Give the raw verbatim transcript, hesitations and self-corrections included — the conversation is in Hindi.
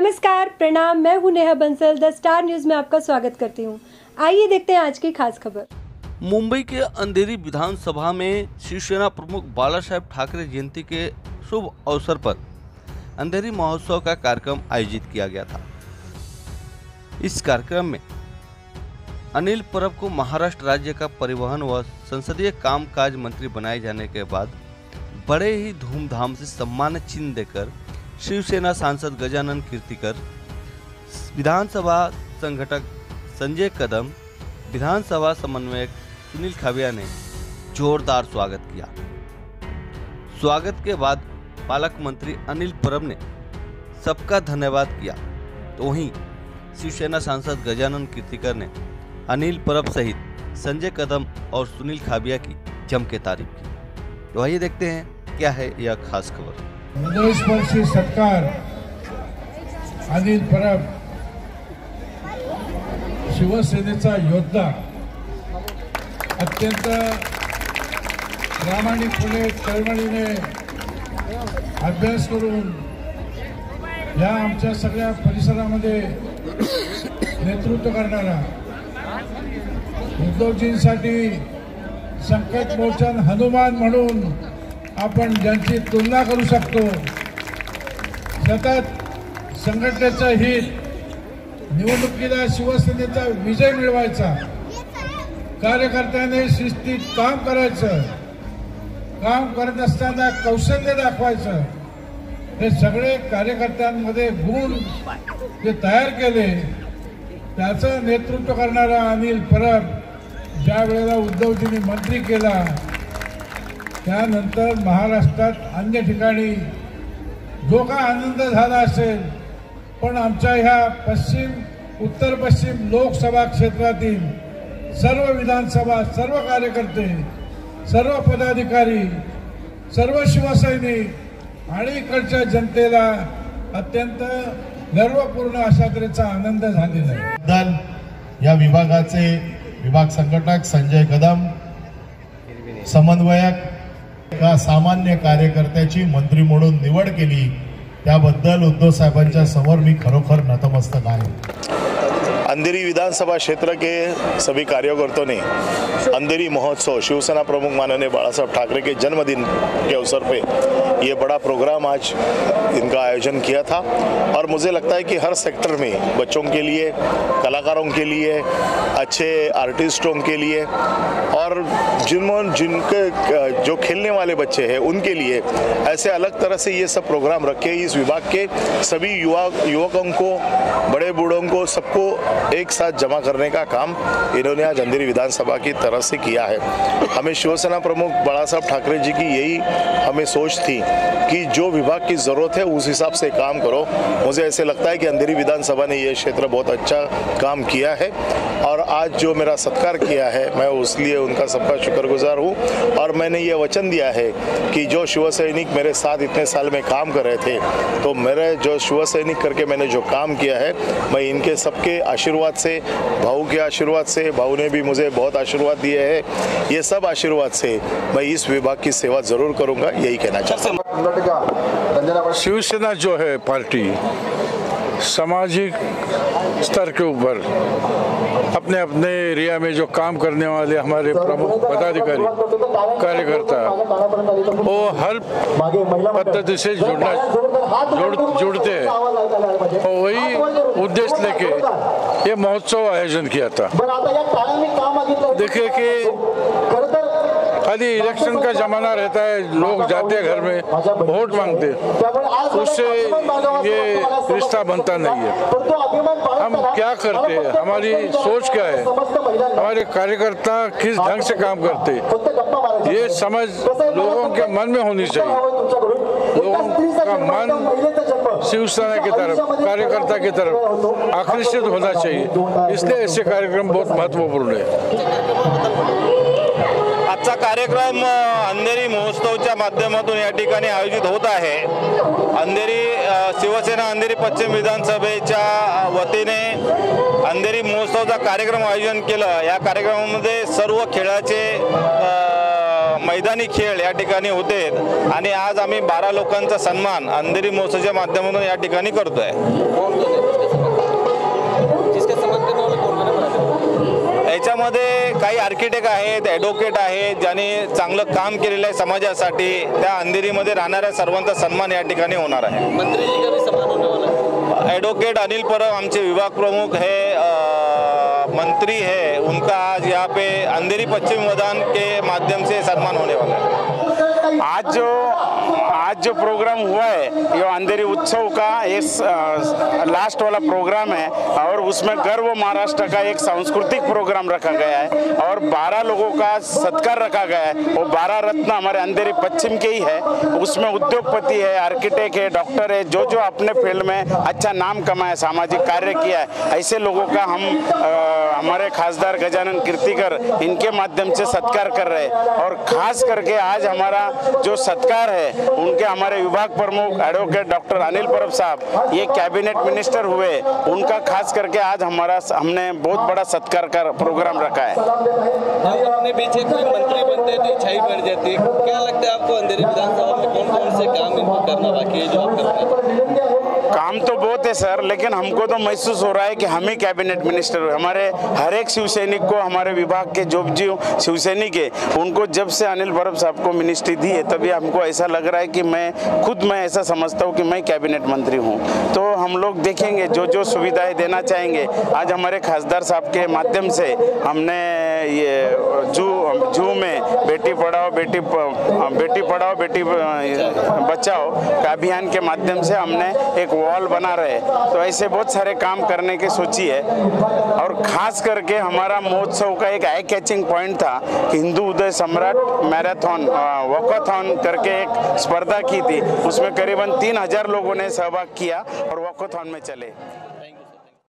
नमस्कार, प्रणाम। मैं हूं Neha Bansal. The star news में आपका स्वागत करती हूं। आइए देखते हैं आज की खास खबर। मुंबई के अंधेरी विधानसभा में शिवसेना प्रमुख बाला साहेब ठाकरे जयंती के शुभ अवसर पर अंधेरी महोत्सव का कार्यक्रम आयोजित किया गया था। इस कार्यक्रम में अनिल परब को महाराष्ट्र राज्य का परिवहन व संसदीय कामकाज मंत्री बनाए जाने के बाद बड़े ही धूमधाम से सम्मान चिन्ह देकर शिवसेना सांसद गजानन कीर्तिकर, विधानसभा संगठक संजय कदम, विधानसभा समन्वयक सुनील खाबिया ने जोरदार स्वागत किया। स्वागत के बाद पालक मंत्री अनिल परब ने सबका धन्यवाद किया, तो वहीं शिवसेना सांसद गजानन कीर्तिकर ने अनिल परब सहित संजय कदम और सुनील खाबिया की जम के तारीफ की। तो आइए देखते हैं क्या है यह खास खबर। हृदयस्पर्शी सत्कार अनिल परब, शिवसेनेचा योद्धा, अत्यंत प्रामाणिकपणे तळमळीने अभ्यास करून या आमच्या सगळ्या परिसरामध्ये नेतृत्व करणारा, उद्धवजींसाठी संकट मोचन हनुमान म्हणून आपण ज्यांची तुलना करू शकतो, सतत संघटनेचं हित, निवडणुकीला शिवसेनेचा विजय मिळवायचा, कार्यकर्त्याने शिस्तीत काम करायचं, काम करत असताना कौशल्य दाखवायचं, हे सगळे कार्यकर्त्यांमध्ये गुण जे तयार केले त्याचं नेतृत्व करणारा अनिल परब ज्या वेळेला उद्धवजींनी मंत्री केला त्यानंतर महाराष्ट्रात अन्य ठिकाणी जो का आनंद झाला असेल, पण आमच्या ह्या पश्चिम उत्तर पश्चिम लोकसभा क्षेत्रातील सर्व विधानसभा, सर्व कार्यकर्ते, सर्व पदाधिकारी, सर्व शिवसैनिक आणि इकडच्या जनतेला अत्यंत गर्वपूर्ण अशा तऱ्हेचा आनंद झालेला आहे। या विभागाचे विभाग संघटक संजय कदम, समन्वयक एका सामान्य कार्यकर्त्याची मंत्री म्हणून निवड केली त्याबद्दल उद्धव साहेबांच्या समोर मी खरोखर नतमस्तक आहे। अंधेरी विधानसभा क्षेत्र के सभी कार्यकर्ताओं ने अंधेरी महोत्सव शिवसेना प्रमुख माननीय बाला साहेब ठाकरे के जन्मदिन के अवसर पे ये बड़ा प्रोग्राम आज इनका आयोजन किया था और मुझे लगता है कि हर सेक्टर में बच्चों के लिए, कलाकारों के लिए, अच्छे आर्टिस्टों के लिए और जिन जिनके जो खेलने वाले बच्चे हैं उनके लिए ऐसे अलग तरह से ये सब प्रोग्राम रखे। इस विभाग के सभी युवा युवकों को, बड़े बूढ़ों को, सबको एक साथ जमा करने का काम इन्होंने आज अंधेरी विधानसभा की तरफ से किया है। हमें शिवसेना प्रमुख बाला साहब ठाकरे जी की यही हमें सोच थी कि जो विभाग की ज़रूरत है उस हिसाब से काम करो। मुझे ऐसे लगता है कि अंधेरी विधानसभा ने ये क्षेत्र बहुत अच्छा काम किया है और आज जो मेरा सत्कार किया है मैं उस लिए उनका सबका शुक्रगुजार हूँ और मैंने ये वचन दिया है कि जो शिवसैनिक मेरे साथ इतने साल में काम कर रहे थे, तो मेरे जो शिवसैनिक करके मैंने जो काम किया है, मैं इनके सबके आशीर्वाद से, भाऊ के आशीर्वाद से, भाऊ ने भी मुझे बहुत आशीर्वाद दिए हैं, ये सब आशीर्वाद से मैं इस विभाग की सेवा जरूर करूंगा, यही कहना चाहता हूँ। शिवसेना जो है पार्टी सामाजिक स्तर के ऊपर अपने अपने एरिया में जो काम करने वाले हमारे प्रमुख पदाधिकारी, कार्यकर्ता, वो हर पद्धति से जुड़ना जुड़ जुड़ते हैं और वही उद्देश्य लेके ये महोत्सव आयोजन किया था। देखिए कि खाली इलेक्शन का जमाना रहता है, लोग जाते हैं घर में वोट मांगते, उससे ये रिश्ता बनता नहीं है। हम क्या करते हैं, हमारी सोच क्या है, हमारे कार्यकर्ता किस ढंग से काम करते, ये समझ लोगों के मन में होनी चाहिए। लोगों का मन शिवसेना की तरफ, कार्यकर्ता की तरफ आकर्षित होना चाहिए, इसलिए ऐसे कार्यक्रम बहुत महत्वपूर्ण है। आजचा कार्यक्रम अंधेरी महोत्सवच्या माध्यमातून या ठिकाणी आयोजित होत आहे। अंधेरी शिवसेना अंधेरी पश्चिम विधानसभेच्या वतीने अंधेरी महोत्सवचा कार्यक्रम आयोजन केलं। या कार्यक्रमामध्ये सर्व खेळाचे मैदानी खेळ या ठिकाणी होते आणि आज आम्ही बारा लोकांचा सन्मान अंधेरी महोत्सवाच्या माध्यमातून या ठिकाणी करतोय। याच्यामध्ये काही आर्किटेक्ट आहेत, ॲडव्होकेट आहेत, ज्यांनी चांगलं काम केलेलं आहे समाजासाठी, त्या अंधेरीमध्ये राहणाऱ्या सर्वांचा सन्मान या ठिकाणी होणार आहे। मंत्रीजी का भी सम्मान होने वाला है। ॲडव्होकेट अनिल परब आमचे विभाग प्रमुख है, मंत्री है, उनका आज यहाँ पे अंधेरी पश्चिम मैदान के माध्यम से सम्मान होने वाला है। आज जो आज जो प्रोग्राम हुआ है ये अंधेरी उत्सव का इस लास्ट वाला प्रोग्राम है और उसमें गर्व महाराष्ट्र का एक सांस्कृतिक प्रोग्राम रखा गया है और बारह लोगों का सत्कार रखा गया है। वो बारह रत्न हमारे अंधेरी पश्चिम के ही है। उसमें उद्योगपति है, आर्किटेक्ट है, डॉक्टर है, जो जो अपने फील्ड में अच्छा नाम कमाया, सामाजिक कार्य किया है, ऐसे लोगों का हम आ, हमारे खासदार गजानन कीर्तिकर इनके माध्यम से सत्कार कर रहे हैं। और खास करके आज हमारा जो सत्कार है उनके हमारे विभाग प्रमुख एडवोकेट डॉक्टर अनिल परब साहब, ये कैबिनेट मिनिस्टर हुए, उनका खास करके आज हमारा हमने बहुत बड़ा सत्कार का प्रोग्राम रखा है। अपने पीछे कोई मंत्री बनते हैं तो छाई पड़ जाती है, क्या लगता है आपको अंधेरी विधानसभा में कौन कौन से काम इनको करना बाकी है जो आप कर रहे हैं? काम तो बहुत है सर, लेकिन हमको तो महसूस हो रहा है कि हम ही कैबिनेट मिनिस्टर हुए। हमारे हर एक शिव सैनिक को, हमारे विभाग के जो जो शिव सैनिक है उनको जब से अनिल परब साहब को मिनिस्ट्री दी है तभी हमको ऐसा लग रहा है कि मैं खुद मैं ऐसा समझता हूँ कि मैं कैबिनेट मंत्री हूँ। तो हम लोग देखेंगे जो जो सुविधाएं देना चाहेंगे। आज हमारे खासदार साहब के माध्यम से हमने ये जू जू में बेटी पढ़ाओ बेटी बेटी पढ़ाओ बेटी बचाओ का अभियान के माध्यम से हमने एक वॉल बना रहे, तो ऐसे बहुत सारे काम करने की सोची है। और खास करके हमारा महोत्सव का एक आई कैचिंग पॉइंट था कि हिंदू उदय सम्राट मैराथन वॉकाथॉन करके एक स्पर्धा की थी, उसमें करीबन तीन हजार लोगों ने सहभाग किया और वॉकाथॉन में चले। Thank you sir.